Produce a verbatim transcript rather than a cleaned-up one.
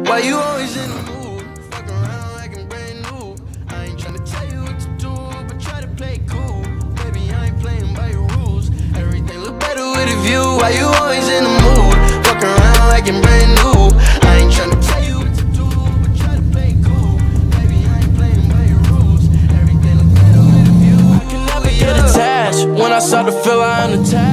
Why you always in the mood? Fuck around like I'm brand new. I ain't tryna tell you what to do, but try to play cool. Baby, I ain't playing by your rules. Everything look better with a view. Why you always in the mood? Fuck around like I'm brand new. I ain't tryna tell you what to do, but try to play cool. Baby, I ain't playing by your rules. Everything look better with a view. I can never get attached. When I start to feel I am attached,